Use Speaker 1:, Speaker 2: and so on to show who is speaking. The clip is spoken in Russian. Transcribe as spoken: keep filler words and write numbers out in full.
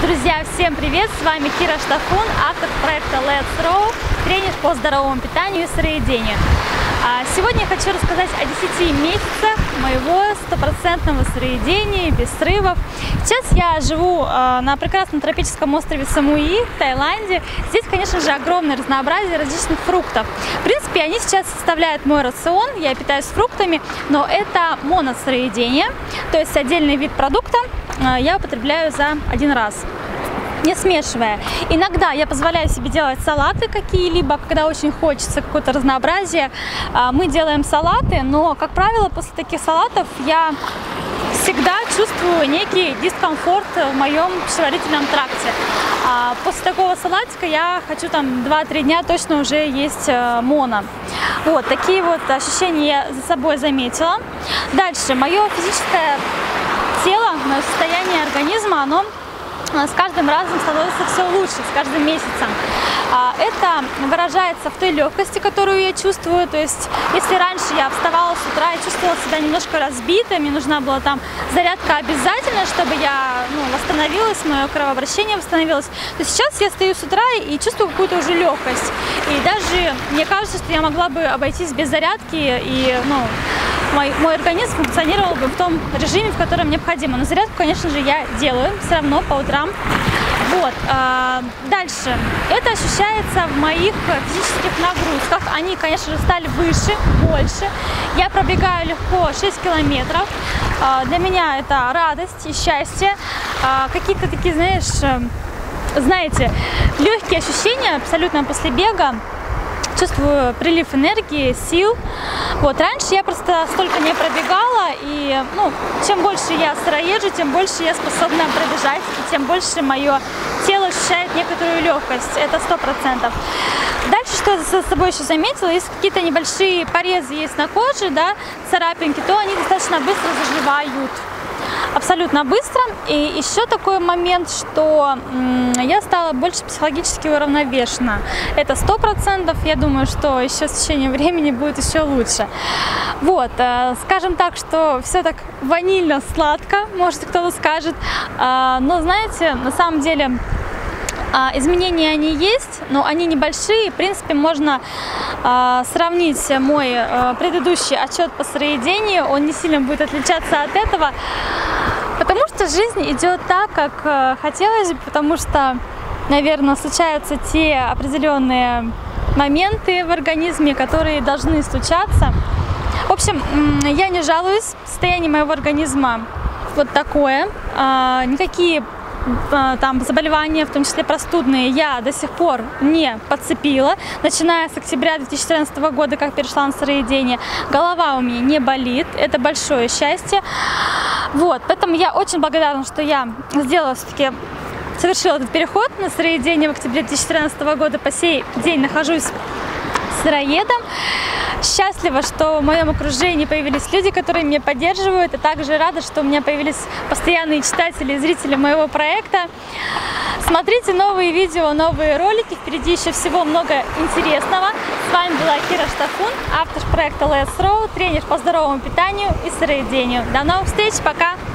Speaker 1: Друзья, всем привет! С вами Кира Штафун, автор проекта Let's Row, тренер по здоровому питанию и сыроедению. Сегодня я хочу рассказать о десяти месяцах моего стопроцентного сыроедения без срывов. Сейчас я живу на прекрасном тропическом острове Самуи в Таиланде. Здесь, конечно же, огромное разнообразие различных фруктов. В принципе, они сейчас составляют мой рацион, я питаюсь фруктами, но это моносыроедение, то есть отдельный вид продукта я употребляю за один раз, не смешивая. Иногда я позволяю себе делать салаты какие-либо, когда очень хочется какое-то разнообразие. Мы делаем салаты, но, как правило, после таких салатов я всегда чувствую некий дискомфорт в моем пищеварительном тракте. После такого салатика я хочу там два-три дня точно уже есть моно. Вот такие вот ощущения я за собой заметила. Дальше, мое физическое тело, мое состояние организма, оно с каждым разом становится все лучше, с каждым месяцем. Это выражается в той легкости, которую я чувствую. То есть, если раньше я вставала с утра и чувствовала себя немножко разбитой, мне нужна была там зарядка обязательно, чтобы я ну, восстановилась, мое кровообращение восстановилось, то сейчас я стою с утра и чувствую какую-то уже легкость. И даже мне кажется, что я могла бы обойтись без зарядки, и ну, мой, мой организм функционировал бы в том режиме, в котором необходимо. Но зарядку, конечно же, я делаю все равно по утрам. Вот. Дальше. Это ощущается в моих физических нагрузках. Они, конечно же, стали выше, больше. Я пробегаю легко шесть километров. Для меня это радость и счастье. Какие-то такие, знаешь, знаете, легкие ощущения абсолютно после бега. Чувствую прилив энергии, сил. Вот, раньше я просто столько не пробегала, и ну, чем больше я сыроежу, тем больше я способна пробежать, и тем больше мое тело ощущает некоторую легкость, это сто процентов. Дальше, что я за собой еще заметила, если какие-то небольшие порезы есть на коже, да, царапинки, то они достаточно быстро заживают. Абсолютно быстро. И еще такой момент, что я стала больше психологически уравновешена. Это сто процентов. Я думаю, что еще с течением времени будет еще лучше. Вот, скажем так, что все так ванильно-сладко, может кто-то скажет. Но знаете, на самом деле изменения они есть, но они небольшие. В принципе, можно э, сравнить мой э, предыдущий отчет по сыроедению. Он не сильно будет отличаться от этого, потому что жизнь идет так, как э, хотелось бы, потому что, наверное, случаются те определенные моменты в организме, которые должны случаться. В общем, я не жалуюсь. Состояние моего организма вот такое. Э, никакие там заболевания, в том числе простудные, я до сих пор не подцепила. Начиная с октября две тысячи тринадцатого года, как перешла на сыроедение, голова у меня не болит. Это большое счастье. Вот, поэтому я очень благодарна, что я сделала все-таки, совершила этот переход на сыроедение в октябре две тысячи тринадцатого года. По сей день нахожусь сыроедом. Счастлива, что в моем окружении появились люди, которые меня поддерживают, и также рада, что у меня появились постоянные читатели и зрители моего проекта. Смотрите новые видео, новые ролики, впереди еще всего много интересного. С вами была Кира Штафун, автор проекта Let's Row, тренер по здоровому питанию и сыроедению. До новых встреч, пока!